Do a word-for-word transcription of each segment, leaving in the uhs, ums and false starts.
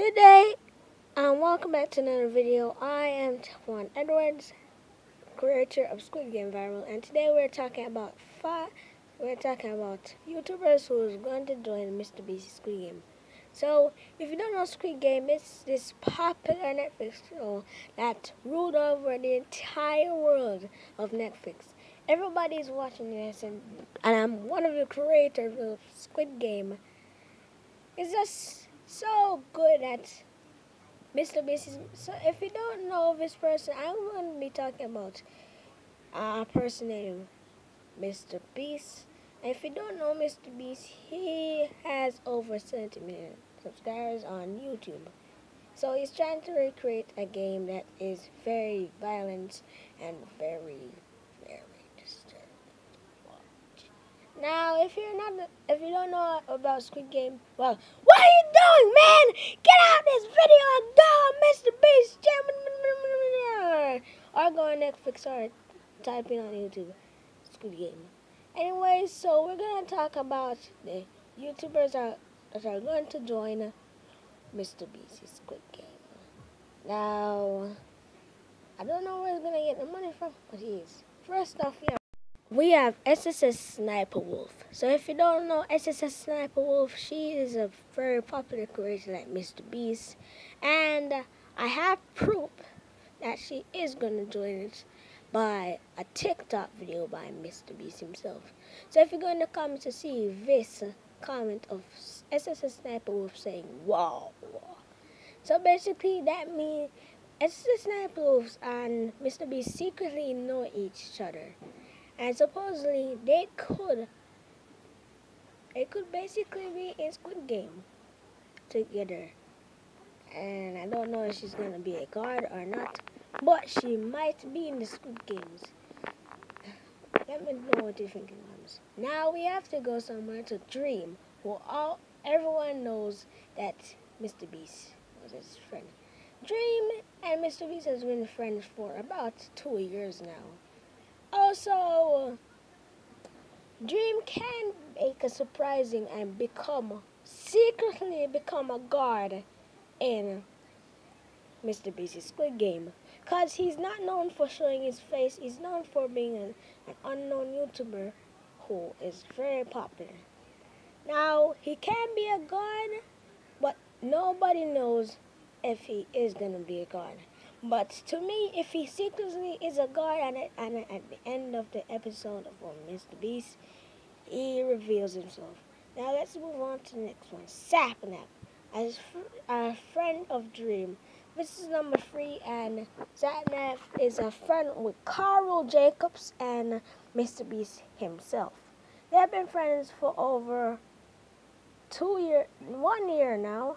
Good day, and welcome back to another video. I am Juan Edwards, creator of Squid Game Viral, and today we're talking about five. We're talking about YouTubers who is going to join Mister Beast's Squid Game. So, if you don't know Squid Game, it's this popular Netflix show that ruled over the entire world of Netflix. Everybody's watching this, and, and I'm one of the creators of Squid Game. It's just so good that Mister Beast is, so if you don't know this person, I'm going to be talking about a person named Mister Beast. And if you don't know Mister Beast, he has over seventy million subscribers on YouTube. So he's trying to recreate a game that is very violent and very, very disturbing. Now, if you're not, if you don't know about Squid Game, well, what are you doing, man? Get out this video and go on Mister Beast, or go on Netflix or type in on YouTube, Squid Game. Anyways, so we're gonna talk about the YouTubers are, that are going to join Mister Beast's Squid Game. Now, I don't know where he's gonna get the money from, but he is. First off, yeah. We have S S S Sniper Wolf. So if you don't know S S S Sniper Wolf, she is a very popular creator like Mister Beast. And I have proof that she is going to join it by a TikTok video by Mister Beast himself. So if you go in the comments to see this comment of S S S Sniper Wolf saying, wow. So basically that means S S S Sniper Wolf and Mister Beast secretly know each other. And supposedly they could, they could basically be in Squid Game together. And I don't know if she's gonna be a guard or not, but she might be in the Squid Games. Let me know what you think in the comments. Now we have to go somewhere to Dream, who all everyone knows that Mister Beast was his friend. Dream and Mister Beast has been friends for about two years now. Also, Dream can make a surprising and become, secretly become a guard in Mister Beast's Squid Game. Because he's not known for showing his face, he's known for being a, an unknown YouTuber who is very popular. Now, he can be a guard, but nobody knows if he is going to be a guard. But to me, if he secretly is a guard and, and at the end of the episode of Mister Beast, he reveals himself. Now let's move on to the next one. Sapnap, as a friend of Dream. This is number three, and Sapnap is a friend with Carl Jacobs and Mister Beast himself. They have been friends for over two year, one year now.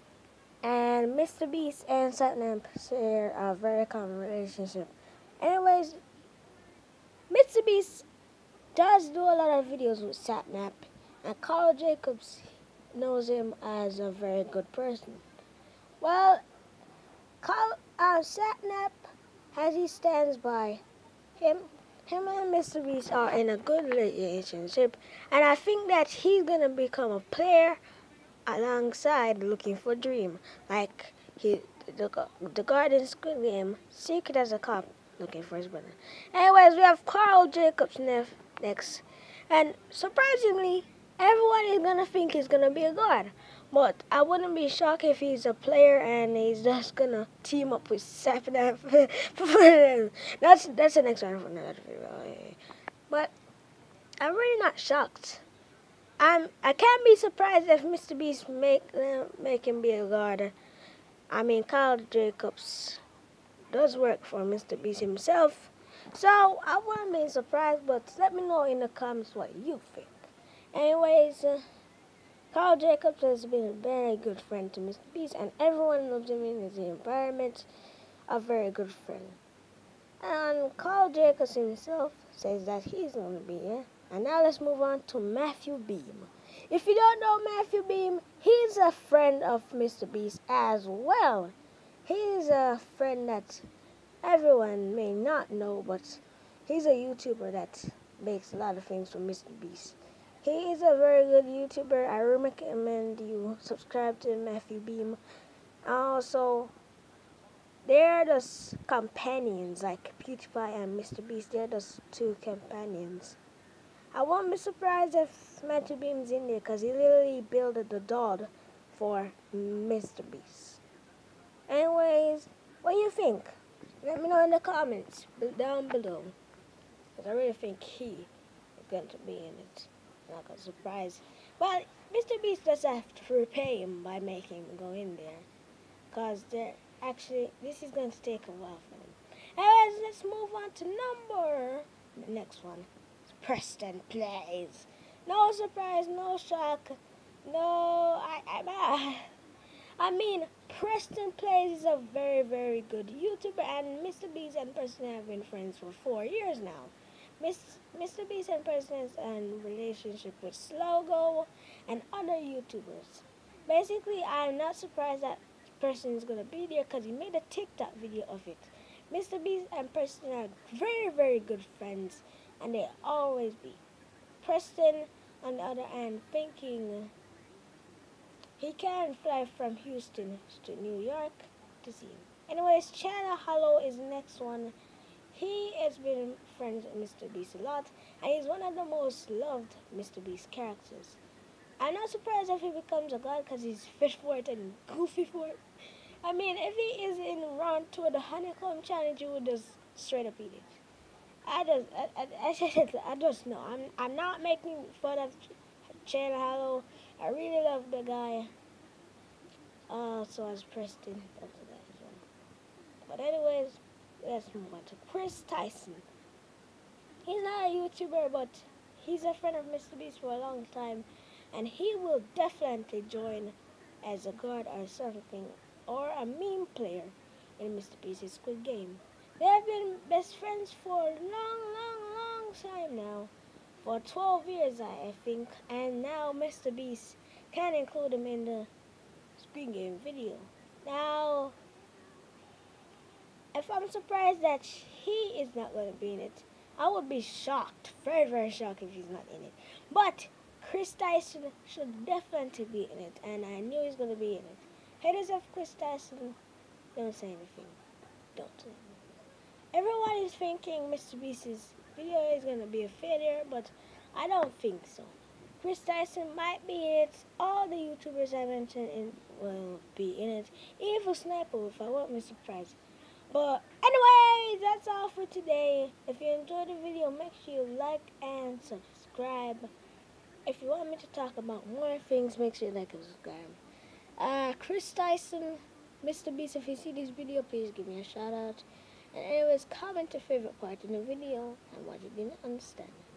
And Mister Beast and Sapnap share a very common relationship. Anyways, Mister Beast does do a lot of videos with Sapnap, and Carl Jacobs knows him as a very good person. Well, Carl, uh, Sapnap, as he stands by him, him and Mister Beast are in a good relationship, and I think that he's gonna become a player alongside looking for Dream, like he the, the Garden Squid Game, secret as a cop looking for his brother. Anyways, we have Carl Jacobs next, and surprisingly, everyone is gonna think he's gonna be a guard, but I wouldn't be shocked if he's a player and he's just gonna team up with Sapnap. that's that's the next one for another video. But I'm really not shocked. I'm, I can't be surprised if Mister Beast make uh, make him be a guard. I mean, Carl Jacobs does work for Mister Beast himself, so I wouldn't be surprised. But let me know in the comments what you think. Anyways, uh, Carl Jacobs has been a very good friend to Mister Beast, and everyone loves him in his environment. A very good friend. And Carl Jacobs himself says that he's going to be here. And now let's move on to Matthew Beam. If you don't know Matthew Beam, he's a friend of Mister Beast as well. He's a friend that everyone may not know, but he's a YouTuber that makes a lot of things for Mister Beast. He is a very good YouTuber. I recommend you subscribe to Matthew Beam. Also, they're just companions, like PewDiePie and mister Beast. They're just two companions. I won't be surprised if mister Beam's in there, because he literally built the doll for mister Beast. Anyways, what do you think? Let me know in the comments down below. Because I really think he is going to be in it. Like a surprise. Well, mister Beast does have to repay him by making him go in there. Because they're actually, this is going to take a while for them. Anyways, let's move on to number, the next one. Preston Plays. No surprise, no shock, no, I, I, I mean, Preston Plays is a very, very good YouTuber, and mister Beast and Preston have been friends for four years now. Miss, mister Beast and Preston is in relationship with Slogo and other YouTubers. Basically, I'm not surprised that Preston is going to be there because he made a TikTok video of it. mister Beast and Preston are very, very good friends, and they always be. Preston, on the other hand, thinking he can fly from Houston to New York to see him. Anyways, Channel Hollow is the next one. He has been friends with mister Beast a lot, and he's one of the most loved mister Beast characters. I'm not surprised if he becomes a god because he's fit for it and goofy for it. I mean, if he is in round two of the honeycomb challenge, you would just straight up eat it. I just, I, I, I, I just know. I'm, I'm not making fun of Channel Hollow. I really love the guy. Uh, so as Preston, that's the guy as well. But anyways, let's move on to Chris Tyson. He's not a YouTuber, but he's a friend of mister Beast for a long time, and he will definitely join as a guard or something, or a meme player in mister Beast's Squid Game. They have been best friends for a long, long, long time now. For twelve years, I think. And now mister Beast can include him in the Squid Game video. Now, if I'm surprised that he is not going to be in it, I would be shocked. Very, very shocked if he's not in it. But Chris Tyson should definitely be in it. And I knew he's going to be in it. Haters of Chris Tyson, don't say anything. Don't say anything. Everyone is thinking mister Beast's video is going to be a failure, but I don't think so. Chris Tyson might be in it. All the YouTubers I mentioned in will be in it. Even Sniper, if I won't be surprised. But anyway, that's all for today. If you enjoyed the video, make sure you like and subscribe. If you want me to talk about more things, make sure you like and subscribe. Uh, Chris Tyson, mister Beast, if you see this video, please give me a shout out. And anyways, comment your favorite part in the video and what you didn't understand.